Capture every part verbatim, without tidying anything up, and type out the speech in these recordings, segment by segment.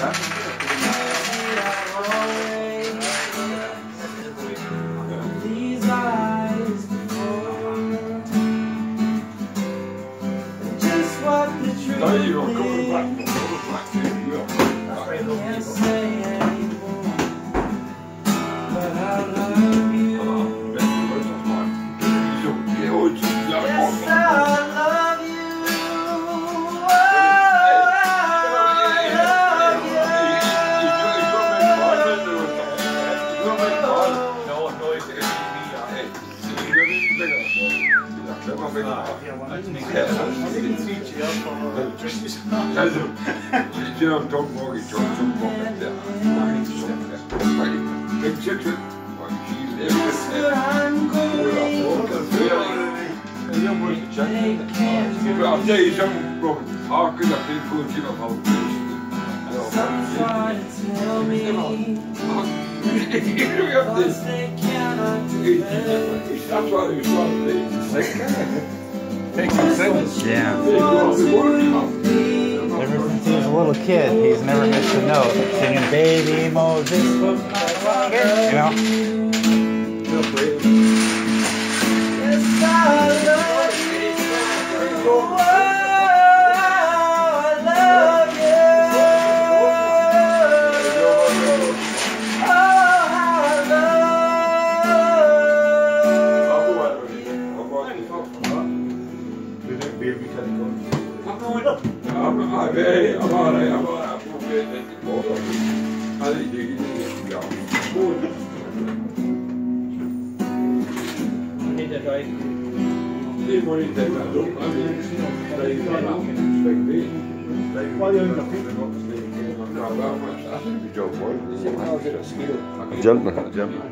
These eyes before, just what the truth No, you're not coming is. back. You're coming back to New York. I can't say anymore, but I love you. Yes, I love you. Oh, I love you. No, no, it's me. Don't talk each other. I'm going. I'll tell you something, Robert. How could I be coaching about this? Some try to tell me because they cannot defend. That's why he was trying to Take some sense. Yeah. Ever since he was a little kid, he's never missed a note. Singing Baby Moses, you know? Yes, I love you. Oh, I love you. Oh, I I'm alright, I'm alright, I'm alright. I think you can go. I need that right. See what he said, I don't, I mean, they run up and expect me. They run up and Gentleman, gentleman.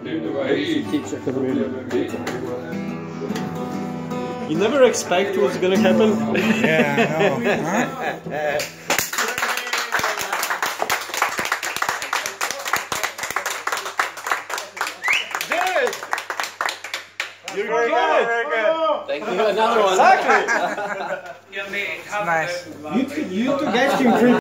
You never expect what's gonna happen. Yeah, I know. Huh? You're very good. Very good. Thank you. Another one. Exactly. Nice. You two, you two guys can drink.